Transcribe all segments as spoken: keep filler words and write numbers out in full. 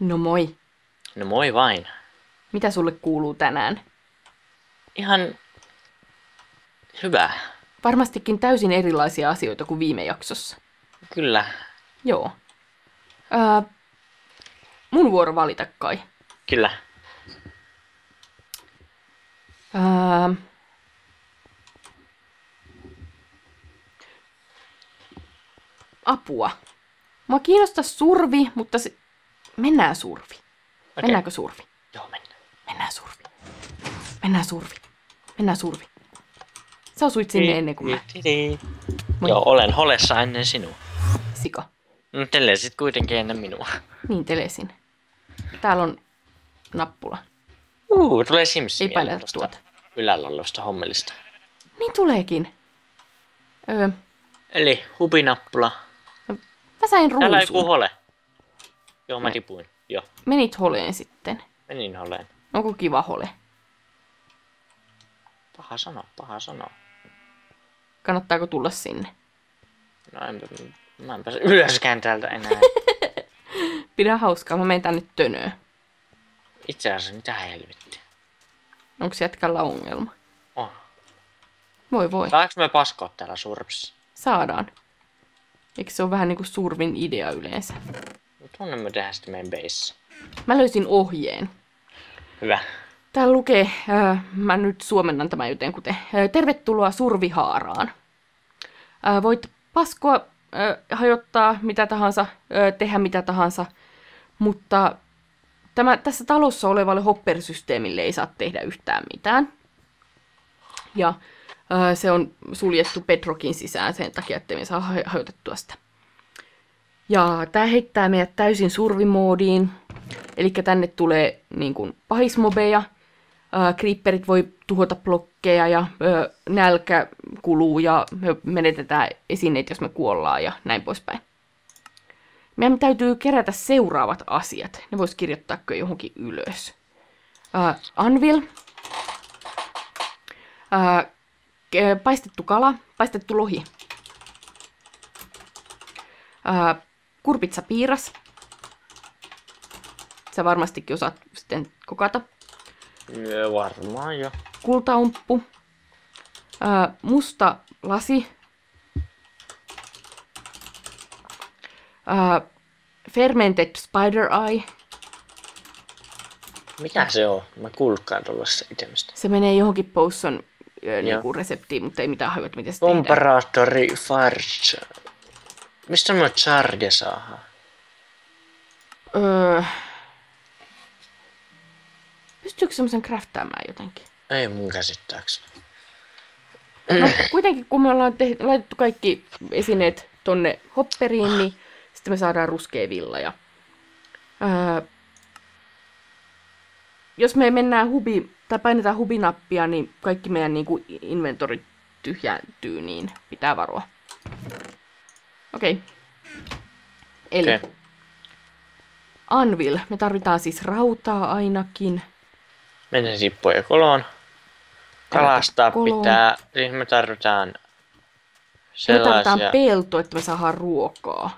No moi. No moi vain. Mitä sulle kuuluu tänään? Ihan hyvä. Varmastikin täysin erilaisia asioita kuin viime jaksossa. Kyllä. Joo. Ää, mun vuoro valita kai. Kyllä. Ää, apua. Mua kiinnostaa survi, mutta se... Mennään survi. Okei. Mennäänkö survi? Joo, mennään. Mennään survi. Mennään survi. Mennään survi. Sä osuit sinne ennen kuin mä. Tididi. Moi. Joo, olen holessa ennen sinua. Sika. No telesit kuitenkin ennen minua. Niin, telesin. Täällä on nappula. Uu, tulee Simsia. Ei paineta tuota. Ylällä olevasta hommelista. Niin tuleekin. Öö, Eli hubinappula. mä sain Täällä on joku ruusun. hole. Joo, mä Me- tipuin. Joo, Menit holeen sitten. menin holeen. Onko kiva hole? Paha sanoa, paha sanoa. Kannattaako tulla sinne? No enpä, mä en pääse ylöskään täältä enää. Pidä hauskaa, mä menen tänne tönöön. Itse asiassa, mitä helvettiä. Onko jätkällä ongelma? Oh. Voi voi, Saanko me paskoa täällä surpissa? saadaan. Eikö se ole vähän niinku survin idea yleensä? Tuonne me tehdään sitten meidän base. Mä löysin ohjeen. Hyvä. Täällä lukee, äh, mä nyt suomennan tämän jotenkuten, äh, tervetuloa survihaaraan. Äh, voit paskoa, äh, hajottaa mitä tahansa, äh, tehdä mitä tahansa, mutta tämä, tässä talossa olevalle hopper-systeemille ei saa tehdä yhtään mitään. Ja äh, se on suljettu bedrockin sisään sen takia, ettei me saa ha- hajotettua sitä. Ja tää heittää meidät täysin survimoodiin. Eli tänne tulee niin kuin pahismobeja. Ää, creeperit voi tuhota blokkeja ja ää, nälkä kuluu ja me menetetään esineet, jos me kuollaan ja näin poispäin. Meidän täytyy kerätä seuraavat asiat. Ne vois kirjoittaa johonkin ylös. Ää, anvil. Ää, ke- paistettu kala. Paistettu lohi. Ää, kurpitsapiiras. Sä varmastikin osaat sitten kokata. Joo, varmaan jo. Kultaumppu. Ää, musta lasi. Ää, fermented spider eye. Mikä se on? Mä kuulkaan tuollaisesta itemistä. Se menee johonkin potion ää, niinku reseptiin, mutta ei mitään hajua, miten se tehdään. Comparatori Farge. Mistä me charge saadaan? Öö, pystyykö semmoisen craftaamaan jotenkin? Ei mun käsittääkseni. No kuitenkin kun me ollaan tehty, laitettu kaikki esineet tonne hopperiin, niin sitten me saadaan ruskea villa. Ja, ää, jos me mennään hubi, tai painetaan hubinappia, niin kaikki meidän niin kuin inventori tyhjääntyy, niin pitää varoa. Okei. Okay. Eli Okei. anvil. Me tarvitaan siis rautaa ainakin. Mennään sippoja koloon. Kalastaa Koloon. pitää. Siis me tarvitaan Me sellaisia. tarvitaan pelto, että me saadaan ruokaa.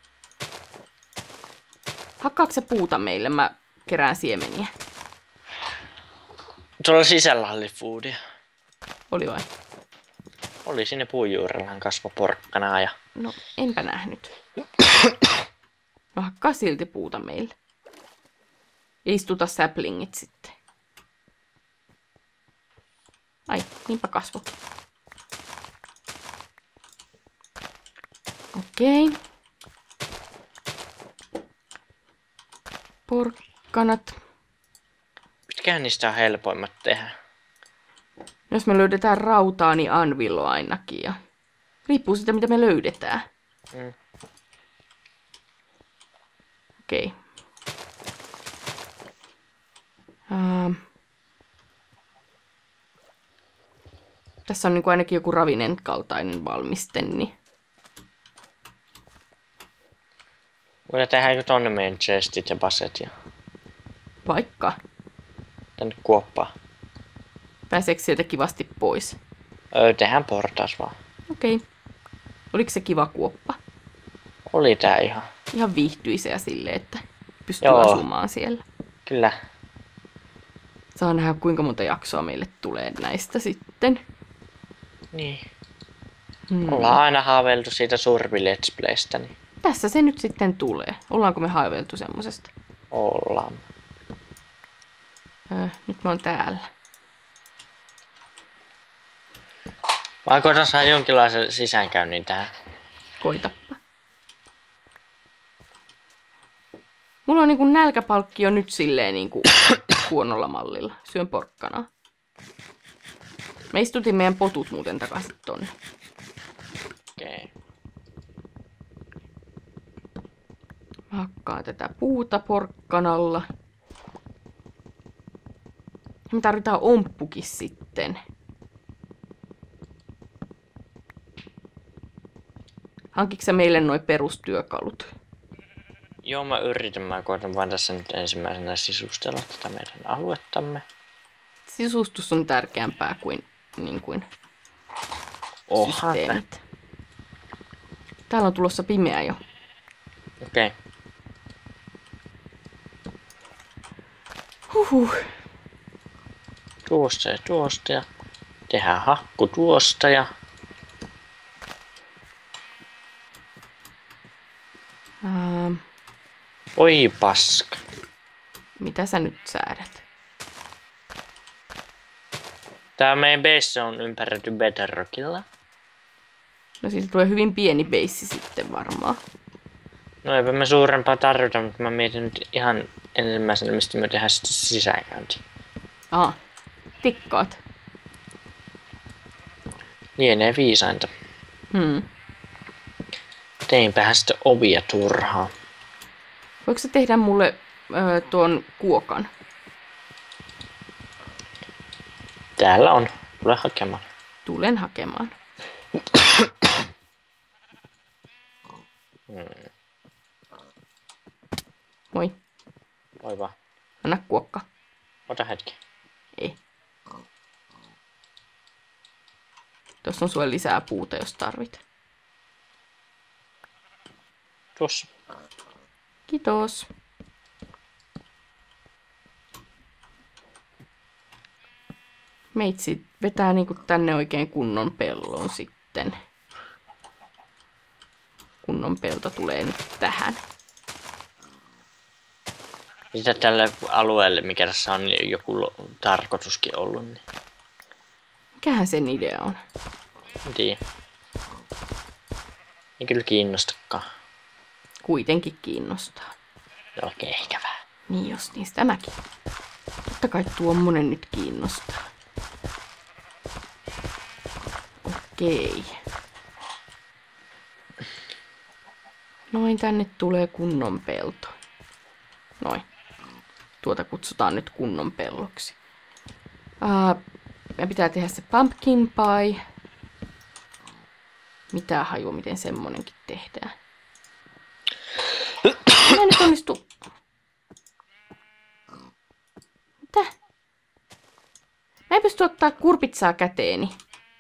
Hakkaatko sä puuta meille? Mä kerään siemeniä. Tuolla sisällä oli foodia. Oli vai? Oli sinne puun juurellaan kasvo porkkanaa ja... No, enpä nähnyt. No hakkaa silti puuta meille. Ja istuta saplingit sitten. Ai, niinpä kasvo. Okei. Porkkanat. Mitkähän niistä on helpoimmat tehdä? Jos me löydetään rautaa, niin anvilo ainakin. Ja riippuu siitä, mitä me löydetään. Mm. Okei. Ähm. Tässä on niinku ainakin joku ravinen kaltainen valmiste, niin Voidaan tehdä tonne meidän chestit ja baset ja vaikka. tänne kuoppaan. Pääseekö sieltä kivasti pois? Öö, tehdään portaas vaan. Okei. Oliko se kiva kuoppa? Oli tää ihan. Ihan viihtyisä silleen, että pystyy Joo. asumaan siellä. Kyllä. Saa nähdä, kuinka monta jaksoa meille tulee näistä sitten. Niin. Hmm. Ollaan aina haaveiltu siitä Survi Let's Playstä, niin Tässä se nyt sitten tulee. Ollaanko me haiveltu semmosesta? ollaan. Öö, nyt mä oon täällä. Mä koitan saada jonkinlaisen sisäänkäynnin tähän. Koitappa. Mulla on niinku nälkäpalkki jo nyt silleen niinku huonolla mallilla. Syön porkkanaa. Me istutin meidän potut muuten takaisin tonne. Okei. Okay. Mä hakkaan tätä puuta porkkanalla. Me tarvitaan omppukin sitten. Hankitko sä meille noi perustyökalut? Joo, mä yritän. Mä koitan vaan tässä nyt ensimmäisenä sisustella tätä meidän aluettamme. Sisustus on tärkeämpää kuin, niin kuin Oha, systeemit. Täällä on tulossa pimeä jo. Okei. Okay. Huhhuh. Tuosta ja tuosta ja tehdään hakku tuosta ja Ähm, oi paska. mitä sä nyt säädät? Tää meidän base on ympäröity bedrockilla. No siitä tulee hyvin pieni beissi sitten varmaan. No eipä me suurempaa tarvita, mutta mä mietin nyt ihan ensimmäisenä, mistä me tehdään sitten sisäänkäynti. Aa, tikkaat. Lienee viisainta. Hmm. Teinpähän sitten ovia turhaa. Voiko sä tehdä mulle ö, tuon kuokan? Täällä on. Tule hakemaan. Tulen hakemaan. Hmm. Moi, Oi vaan. anna kuokka. Ota hetki. Ei. Tuossa on sulle lisää puuta, jos tarvit. Tuossa. Kiitos. Meitsi vetää niinku tänne oikein kunnon pellon sitten. Kunnon pelto tulee nyt tähän. Mitä tälle alueelle, mikä tässä on niin joku lo- tarkoituskin ollut, niin Mikähän sen idea on? en tiedä. Ei kyllä kiinnostakaan. Kuitenkin kiinnostaa. No kehkävää. Niin jos niin tämäkin. Totta kai tuommoinen nyt kiinnostaa. Okei. Noin, tänne tulee kunnon pelto. Noin. Tuota kutsutaan nyt kunnon pelloksi. Uh, meidän pitää tehdä se pumpkin pie. Mitä hajua, miten semmonenkin tehdään. Mä en nyt onnistu. Mitä? Mä en pysty ottaa kurpitsaa käteeni.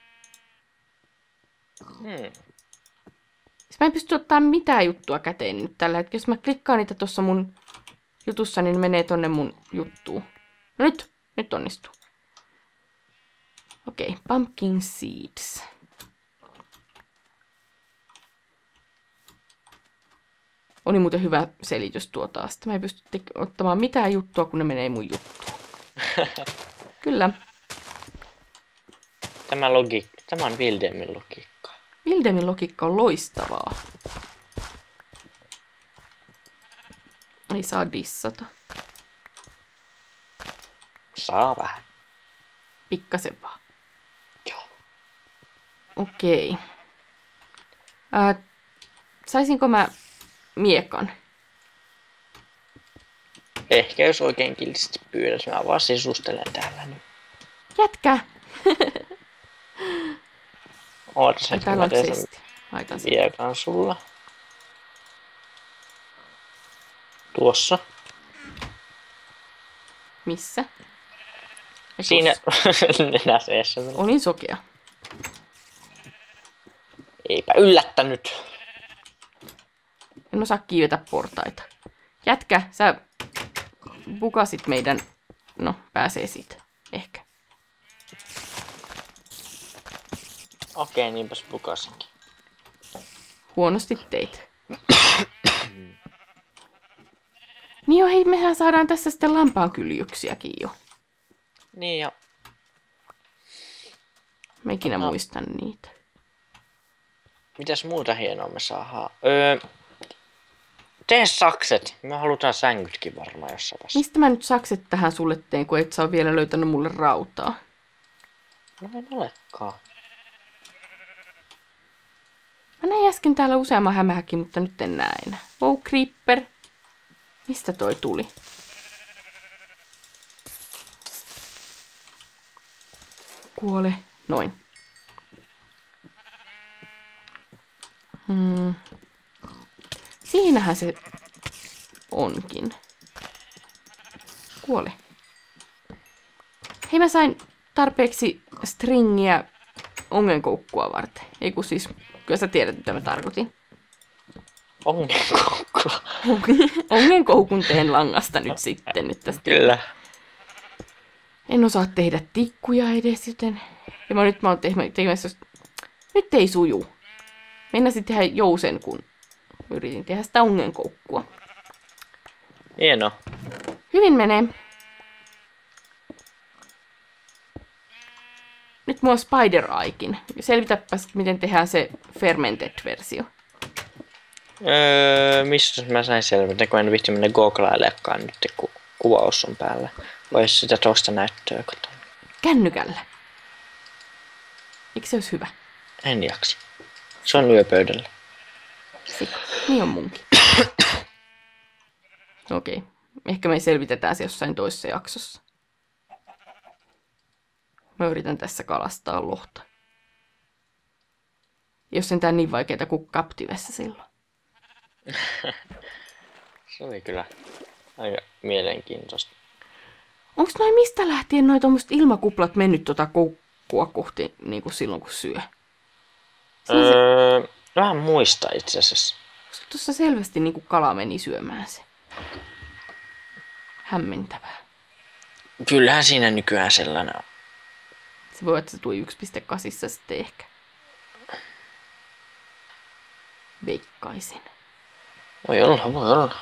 Hmm. Mä en pysty ottaa mitään juttua käteen nyt tällä hetkellä. Jos mä klikkaan niitä tuossa mun jutussa, niin ne menee tonne mun juttuun. No nyt, nyt onnistuu. Okei, okay, pumpkin seeds. Oli muuten hyvä selitys tuo taas. Mä en pysty te- ottamaan mitään juttua, kun ne menee mun juttuun. Kyllä. Tämä, logi- Tämä on Wildemin logiikka. Wildemin logiikka on loistavaa. Ei saa dissata. Saa vähän. Pikkasen vaan. Joo. Okei. Ää, saisinko mä miekan? Ehkä jos oikein kiltisti pyydät, mä vaan sisustelen täällä. Niin. Jätkä! Ootas Ai, hetki, täällä mä on teen sen chesti. Laitan sen. viekan sulla. Tuossa. Missä? Ai, Siinä tossa. nenäseessä. Olin sokea. Eipä yllättänyt. En osaa kiivetä portaita. Jätkä, sä bukasit meidän... No, pääsee siitä. Ehkä. Okei, niinpäs pukasinkin. Huonosti teit. Niin jo, hei, mehän saadaan tässä sitten lampaankyljyksiäkin jo. Niin jo. Mä ikinä No. muistan niitä. Mitäs muuta hienoa me saadaan? Öö, tee sakset. Me halutaan sängytkin varmaan jossain vaiheessa. Mistä mä nyt sakset tähän sulle teen, kun et sä ole vielä löytänyt mulle rautaa? No en olekaan. Mä näin äsken täällä useamman hämähäkin, mutta nyt en näe enää. Wow, creeper. Mistä toi tuli? Kuole. Noin. Hmm. Siinähän se onkin. Kuole. Hei, mä sain tarpeeksi stringiä ongenkoukkua varten. Ei kun siis, kyllä sä tiedät, mitä mä tarkoitin. Ongenkoukkua. Ongenkoukun teen langasta nyt sitten. Nyt tästä. Kyllä. En osaa tehdä tikkuja edes, joten... Ja mä nyt mä oon tekemässä... Nyt ei suju. Meinasin tehdä jousen, kun yritin tehdä sitä ongenkoukkua. Hieno. Hyvin menee. Nyt mulla on Spider-Aikin. Selvitäpäs, miten tehdään se fermented-versio. Öö, missä mä sain selvitä, kun en viitti mennä googlailekaan nyt, kun kuvaus on päällä. Vois sitä toista näyttöä kotona. Kännykällä. Eikö se olisi hyvä? En jaksa. Se on yöpöydällä. Sika. Niin on munkin. Okei. Okay. Ehkä me selvitetään se jossain toisessa jaksossa. Mä yritän tässä kalastaa lohta. Jos sentään niin vaikeeta kuin Captivessa silloin. Se oli kyllä aika mielenkiintoista. Onks noin mistä lähtien noi tommoset ilmakuplat mennyt tota koukkua kohti niin kuin silloin kun syö? Siinä se, Öö, vähän muista itse asiassa. koska tuossa selvästi niin kuin kala meni syömään se. Hämmentävää. Kyllähän siinä nykyään sellainen on. Se voi olla, että se tuli yksi pilkku kahdeksan sitten ehkä. Veikkaisin. Voi olla, voi olla.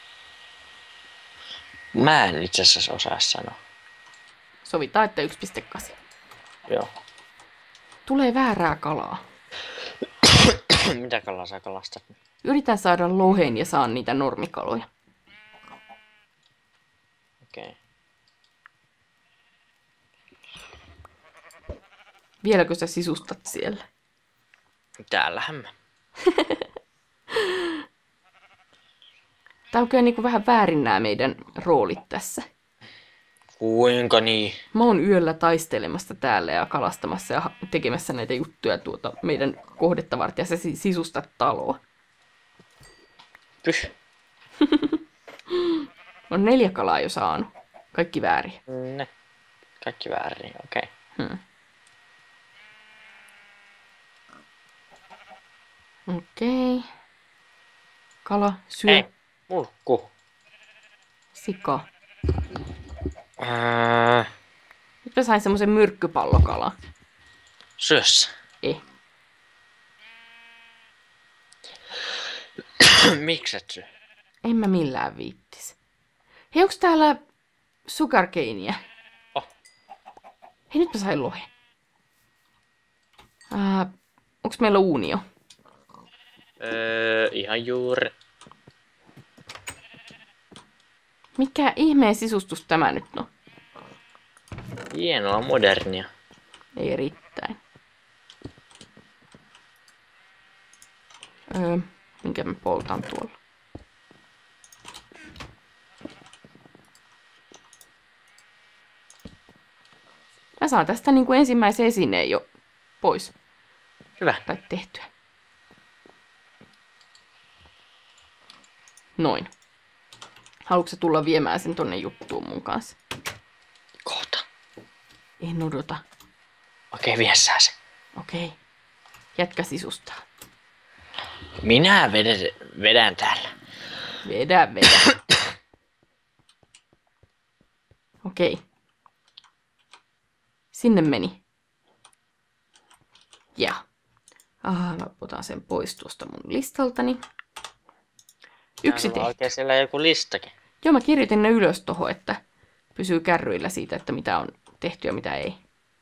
Mä en itse asiassa osaa sanoa. Sovitaan, että yksi pilkku kahdeksan. Joo. Tulee väärää kalaa. Mitä kalaa sä kalastat? Yritän saada lohen ja saan niitä normikaloja. Okei. Okay. Vieläkö sä sisustat siellä? Täällähän mä. Tää on kyllä niin kuin vähän väärin nämä meidän roolit tässä. Kuinka niin? Mä oon yöllä taistelemassa täällä ja kalastamassa ja tekemässä näitä juttuja tuota meidän kohdetta varten. Ja sä sisustat taloa. Pyh. On neljä kalaa jo saanut. Kaikki väärin. Ne. Kaikki väärin, okei. Okay. Hmm. Okei. Okay. Kala, syö. Ei, mulkku. Sika. Öö, Nyt mä sain semmosen myrkkypallokalan. syössä. Eh. Mikset syö? En mä millään viittis. Hei, onks täällä sugarcania? Oh. Hei, nyt mä sain lohen. Äh, onks meillä uunio? Öö, ihan juuri. Mikä ihmeen sisustus tämä nyt on? Hienoa, modernia. Ei erittäin. Öö, minkä mä poltan tuolla? Mä saan tästä niin kuin ensimmäisen esineen jo pois. Hyvä. Tai tehtyä. Noin. Haluatko sä tulla viemään sen tonne juttuun mun kanssa? Kohta. En odota. Okei, vie sä se. Okei. Jätkä sisustaa. Minä vedän, vedän täällä. Vedä, vedä. Okei. Sinne meni. Ja. Ah, mä otan sen pois tuosta mun listaltani. Yksi tehty. Oikein siellä joku listakin. Joo, mä kirjoitin ne ylös tohon, että pysyy kärryillä siitä, että mitä on tehty ja mitä ei.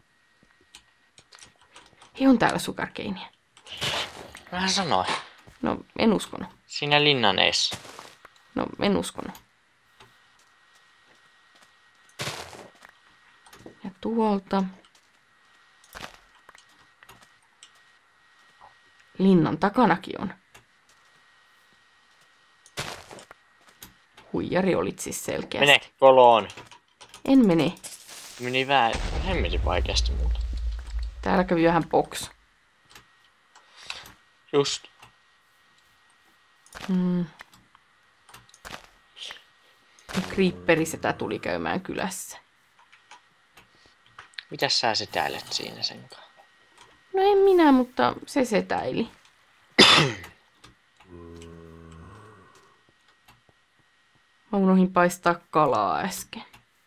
Ei on täällä sugarcania. Mä sanoin. No, en uskonut. Siinä linnan eessä. No, en uskonut. Ja tuolta. Linnan takanakin on. Huijari olit siis selkeästi. Mene koloon. En mene. Meni vähän hemmetin vaikeasti muuta. Täällä kävi vähän box. Just. Hmm. Creeperi setä tuli käymään kylässä. Mitäs sä setäilet siinä sen kanssa? No en minä, mutta se setäili. Mä unohdin paistaa kalaa äsken.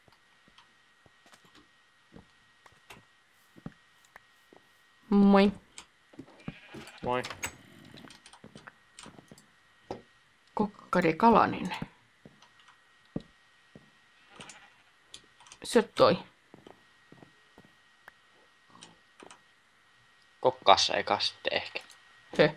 Moi. Moi. Kokkade Kalanen. Syö toi. Kokkaassa eka sitten ehkä. Höh.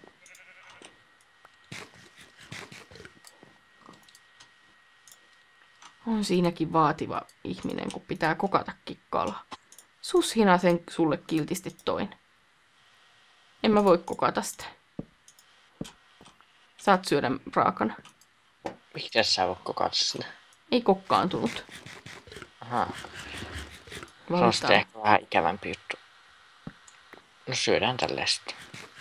On siinäkin vaativa ihminen, kun pitää kokatakin kalaa. Sushina sen sulle kiltisti toin. En mä voi kokata sitä. Saat syödä raakana. Miksi sä voit kokata sitä? Ei kokkaantunut. Ahaa. Se on sitten ehkä vähän ikävämpi juttu. No syödään tälleen sitten.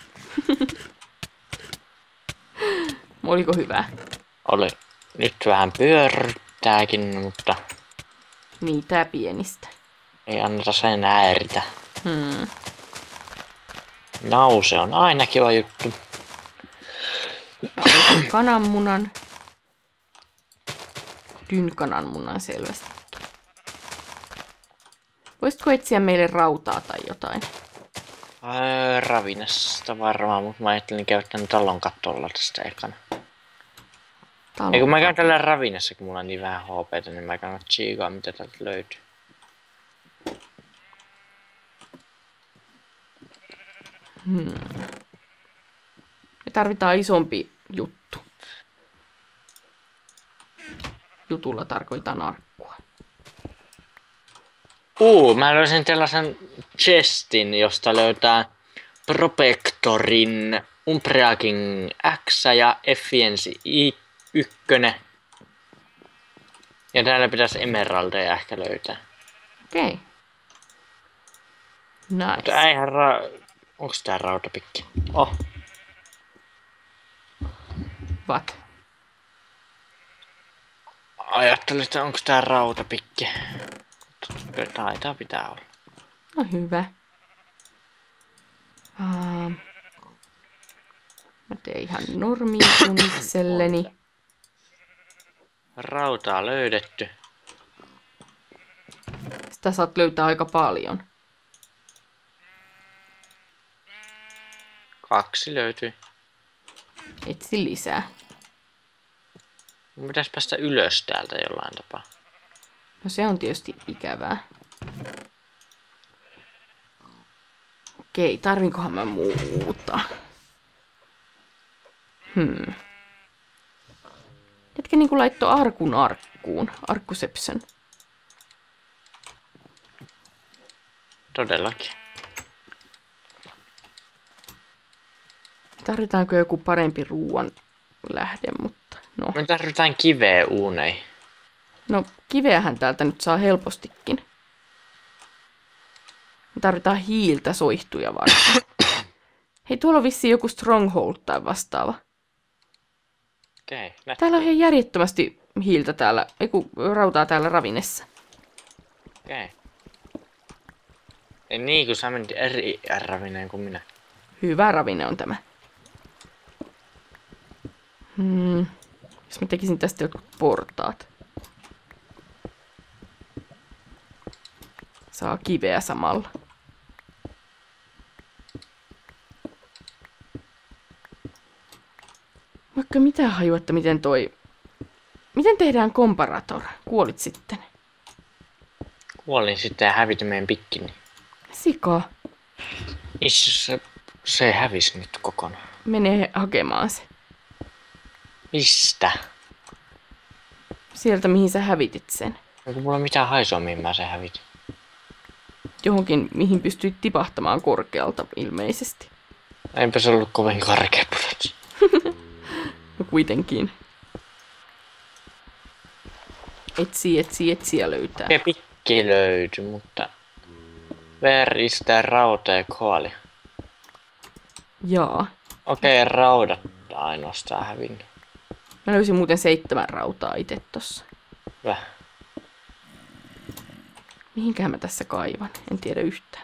Oliko hyvä? Oli. Nyt vähän pyörryttääkin, mutta Niin, tää pienistä. ei anneta sen häiritä. Hmm. Nause on aina kiva juttu. Kananmunan. Dynkananmunan selvästi. Voisitko etsiä meille rautaa tai jotain? Öö, ravinasta varmaan, mutta mä ajattelin käydä tän talon kattolla tästä ekana. Talon. Ei kun mä käyn tällä ravinassa, kun mulla on niin vähän H P:tä, niin mä käyn tsiikaa mitä täältä löytyy. Hmm. Me tarvitaan isompi juttu. Jutulla tarkoitan arkkua. Uu, mä löysin tällaisen chestin, josta löytää Propectorin, Umbreakin X ja Efficiency I yksi. Ja täällä pitäisi emeraldeja ehkä löytää. Okei. Okay. Nice. Mutta eihän ra... Onks tää rautapikki? Oh. What? Ajattelin, että onks tää rautapikki. Taitaa pitää olla. No hyvä. Uh, mä teen ihan normia sun itselleni. Rautaa löydetty. Sitä saat löytää aika paljon. Kaksi löytyi. Etsi lisää. Mun pitäis päästä ylös täältä jollain tapaa. No se on tietysti ikävää. Okei, tarvinkohan mä muuta? Hmm. Etkä niinku laitto arkun arkkuun. Arkkusepsen. Todellakin. Tarvitaanko joku parempi ruoan lähde, mutta no. Me tarvitaan kiveä uuneihin. No, kiveähän täältä nyt saa helpostikin. Me tarvitaan hiiltä soihtuja varten. Hei, tuolla on vissiin joku stronghold tai vastaava. Okei, okay, Täällä on ihan järjettömästi hiiltä täällä, eiku rautaa täällä ravinessa. Okei. Okay. Ei niin, kun sä menit eri ravineen kuin minä. Hyvä ravine on tämä. Hmm. Jos mä tekisin tästä jotkut portaat. Saa kiveä samalla. Vaikka mitä hajua, että miten toi... Miten tehdään komparator? Kuolit sitten. Kuolin sitten ja häviti meidän pikkini. Sika. Itse se, se hävisi nyt kokonaan. Mene hakemaan se. Mistä? Sieltä, mihin sä hävitit sen. Onko mulla mitään haisua, mihin mä se hävitin? Johonkin, mihin pystyit tipahtamaan korkealta ilmeisesti. Eipä se ollut kovin karkea pudotsi. No kuitenkin. Etsii, etsii, etsii ja löytää. Ja pikki löytyi, mutta... Veristä rauta ja koali. Jaa. Okei, okay, raudat ainoastaan hävinnyt. Mä löysin muuten seitsemän rautaa itse tossa. Hyvä. Mihinkähän mä tässä kaivan? En tiedä yhtään.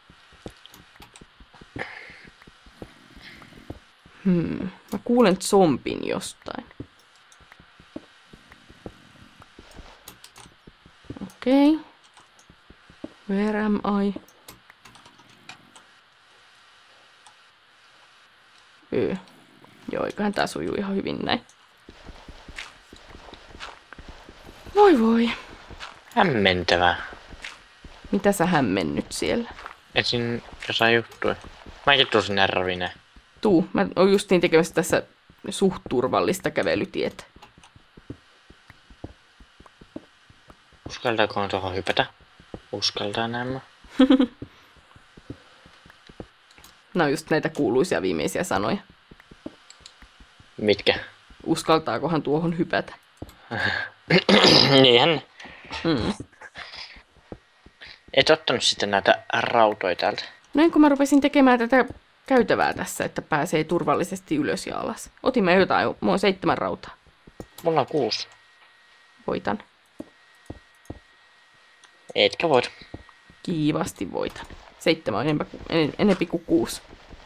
Hmm. Mä kuulen zombin jostain. Okei. Okay. Where am I? Öö. Joo, eiköhän tää sujuu ihan hyvin näin. Voi voi. Hämmentävää. Mitä sä hämmennyt siellä? Etsin jossain juttuja. Mäkin tuun sinne ravineen. Tuu, mä oon justiin tekemässä tässä suht turvallista kävelytietä. Uskaltaako tuohon hypätä? Uskaltaa nämä. Nämä on just näitä kuuluisia viimeisiä sanoja. Mitkä? Uskaltaakohan tuohon hypätä? Niinhän. Mm. Et ottanut sitten näitä rautoja täältä. Näin kun mä rupesin tekemään tätä käytävää tässä, että pääsee turvallisesti ylös ja alas. Otin mä jotain, mulla on seitsemän rautaa. Mulla on kuusi. Voitan. Etkä voit. Kiivasti voitan. Seitsemän on enemmän kuin, en, enempi kuin kuusi.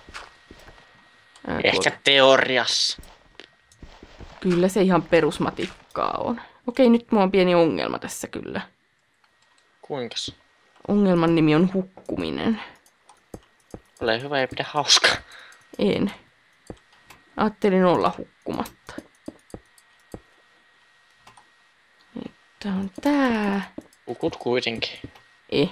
Ää, Ehkä tuolta. teoriassa. Kyllä se ihan perusmatikkaa on. Okei, nyt mulla on pieni ongelma tässä kyllä. Kuinkas? Ongelman nimi on hukkuminen. Ole hyvä ja pidä hauskaa. En. Ajattelin olla hukkumatta. Että on tää. Hukut kuitenkin. Eh.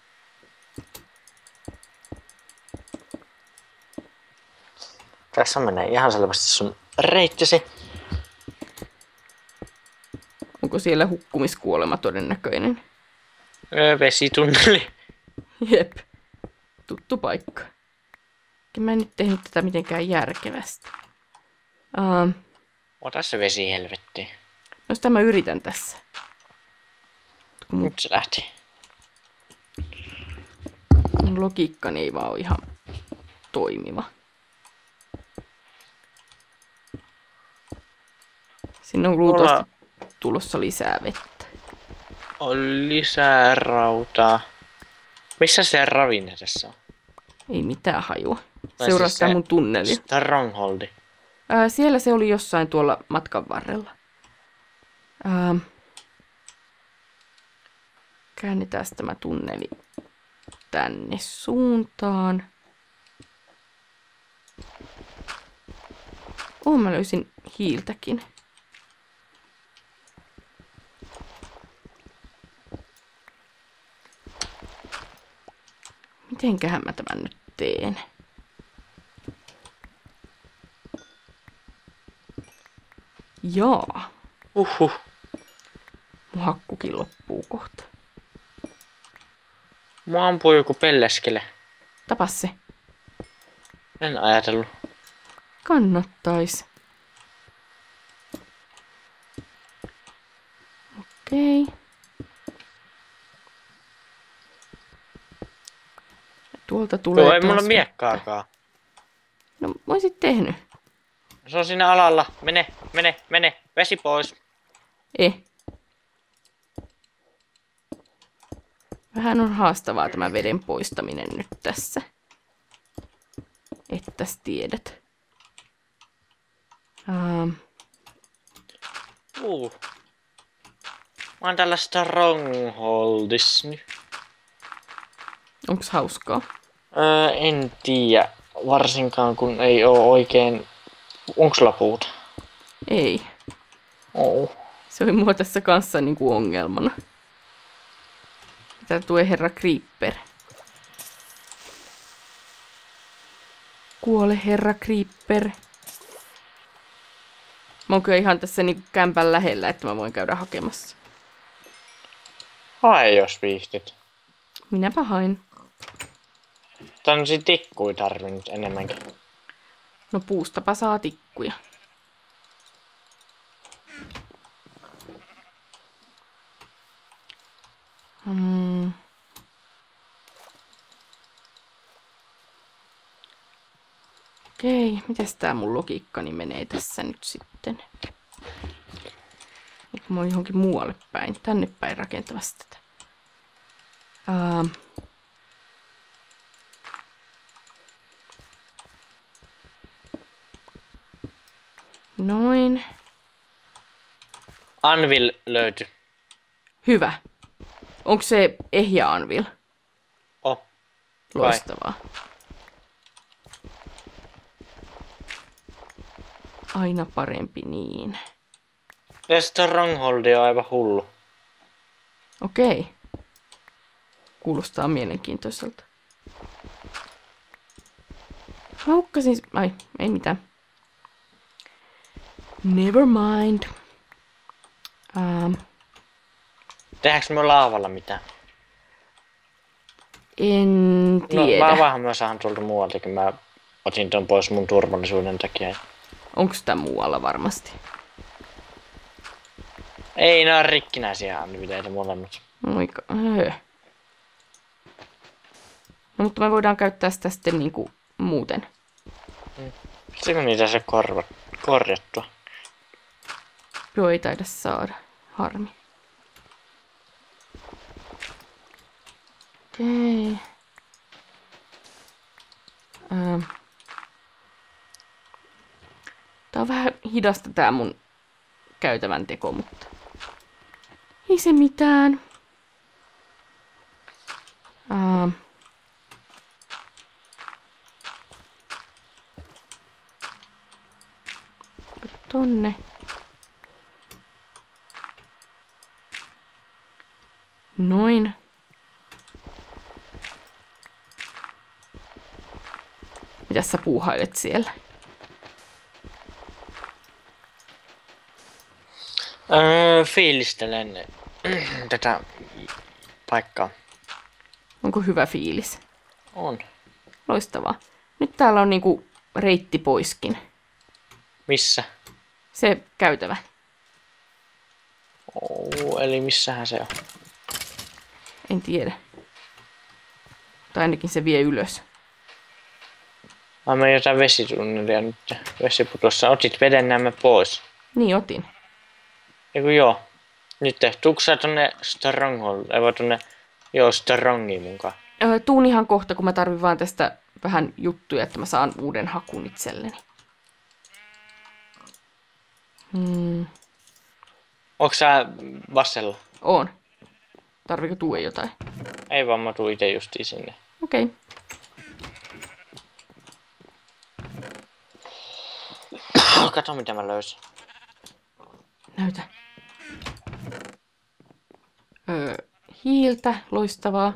Tässä menee ihan selvästi sun reittisi. Onko siellä hukkumiskuolema todennäköinen? Öö, vesitunneli. Jep. Tuttu paikka. Mä en nyt tehnyt tätä mitenkään järkevästi. Uh, Ota se vesi helvettiin. no sitä mä yritän tässä. Kun mun, Nyt se lähti. mun logiikkani ei vaan ole ihan toimiva. Sinne on luultavasti tulossa lisää vettä. On lisää rautaa. Missä se ravinne tässä on? Ei mitään hajua. Tai Seuraa siis sitä se mun tunneli. Strongholdi. Ää, siellä se oli jossain tuolla matkan varrella. Ää, käännetään tämä tunneli tänne suuntaan. Oh, mä löysin hiiltäkin. Mitenköhän mä tämän nyt teen? Jaa. Uhuh. Mun hakkukin loppuu kohta. Mua ampuu joku pelleskele. Tapas se. En ajatellut. Kannattais. Okei. Tuolta tulee Joo, ei taas mulla vettä. miekkaakaan. No, mä oisit tehnyt. Se on siinä alalla. Mene, mene, mene. Vesi pois. Eh. Vähän on haastavaa tämä veden poistaminen nyt tässä. Ettäs tiedät. Ähm, Uh. Mä oon tällä strongholdissa nyt. Onks hauskaa? Öö, en tiedä. Varsinkaan kun ei oo oikein... Onks sulla puuta? Ei. Oo. Se oli mua tässä kanssa niinku ongelmana. Tää tulee herra Creeper. Kuole herra Creeper. Mä oon kyllä ihan tässä niinku kämpän lähellä, että mä voin käydä hakemassa. Hae jos viihtyt. Minäpä hain. Tämmösiä tikkuja tarvii nyt enemmänkin. No puustapa saa tikkuja. Hmm. Okei, mitäs tää mun logiikkani menee tässä nyt sitten? Nyt mä oon johonkin muualle päin, tänne päin rakentamassa tätä. Ähm. Noin. Anvil löytyi. Hyvä. Onko se ehjä anvil? Oh. Loistavaa. Aina parempi niin. Ja Stronghold on aivan hullu. Okei. Kuulostaa mielenkiintoiselta. Mä hukkasin... Ai, ei mitään. Never mind. Um, Tehdäänkö me laavalla mitään? en tiedä. No vaan mä saan tuolta muualtakin. Mä otin ton pois mun turvallisuuden takia. Onko sitä muualla varmasti? Ei, nää on rikkinäisiä anvileita molemmat. Oika, öö. No mutta me voidaan käyttää sitä sitten niinku muuten. Sitten niitä se korva, korjattua. Joo, ei taida saada. Harmi. Okei. Öö. Tää on vähän hidasta tää mun käytävän teko, mutta ei se mitään. Öö. Tonne. Noin. Mitäs sä puuhailet siellä? Öö, fiilistelen tätä paikkaa. Onko hyvä fiilis? On. Loistavaa. Nyt täällä on niinku reitti poiskin. Missä? Se käytävä. Oo, eli missähän se on? En tiedä. Tai ainakin se vie ylös. Mä menen jotain vesitunnelia nyt. Vesiputossa. Otit veden nämä pois. Niin otin. Eiku joo. Nyt tuutko sä tonne Stronghold? Ei vaan tonne... Joo, Strongiin mukaan. Öö, tuun ihan kohta, kun mä tarvin vaan tästä vähän juttuja, että mä saan uuden hakun itselleni. Hmm. Onks sä Vassella? Oon. Tarviiko tuue jotain? Ei vaan, mä tuun ite justiin sinne. Okei. Okay. Kato mitä mä löysin. Näytä. Öö, hiiltä, loistavaa.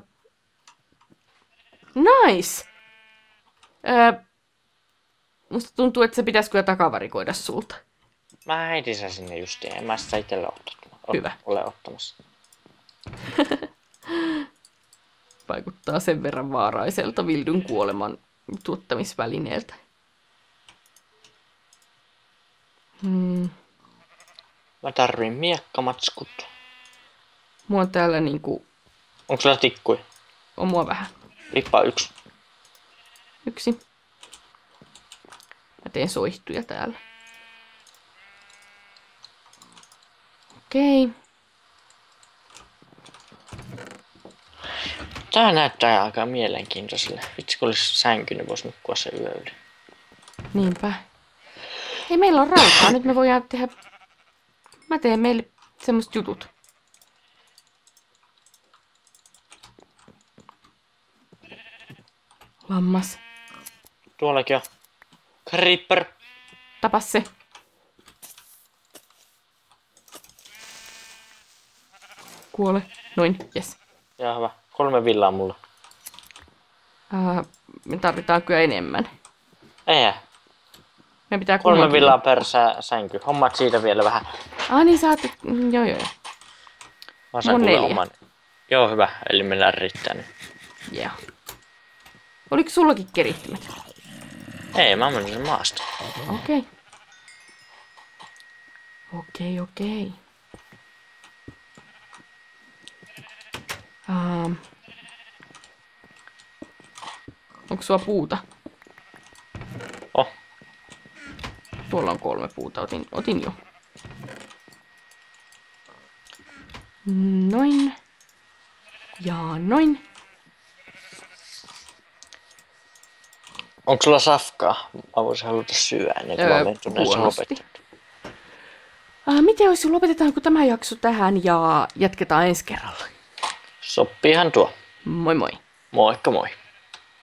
Nice! Öö, musta tuntuu, että se pitäisi kyllä takavarikoida sulta. Mä heitin sen sinne justiin, en mä sitä itelle ottanut. Hyvä. Ole ottamassa. Vaikuttaa sen verran vaaraiselta vildyn kuoleman tuottamisvälineeltä. Hmm. Mä tarviin miekkamatskut. Mua on täällä niinku... Onko sulla tikkui? On mua vähän. Lippaa yksi. Yksi. Mä teen soihtuja täällä. Okei. Tää näyttää aika mielenkiintoiselle. Vitsi kun olisi sänky, niin vois nukkua se yö yli. Niinpä. Hei, meillä on rautaa. Nyt me voidaan tehdä... Mä teen meille semmoset jutut. Lammas. Tuollakin on. Creeper. Tapa se. Kuole. Noin, jes. Jaa, hyvä. Kolme villaa mulla. Uh, me tarvitaan kyllä enemmän. Ei. Me pitää Kolme kummankin- villaa per sä, sänky. Hommat siitä vielä vähän. Ah niin, sä oot... mm, Joo, joo, joo. Mä saan Mun kuule neljä. oman. Joo, hyvä. Eli meillä riittää nyt. Joo. Oliko sullakin kerihtimet? Ei, mä menin sen maasta. Okei. Okay. Okei, okay, okei. Okay. Um, onko sulla puuta? Oh. Tuolla on kolme puuta, otin, otin jo. Noin. Ja noin. Onko sulla safkaa? Mä voisin haluta syödä ennen kuin Öö, mä menen tuonne huonosti. lopettamaan. Uh, miten olisi, lopetetaanko tämä jakso tähän ja jatketaan ensi kerralla? Soppiihan tuo. Moi moi. Moikka moi.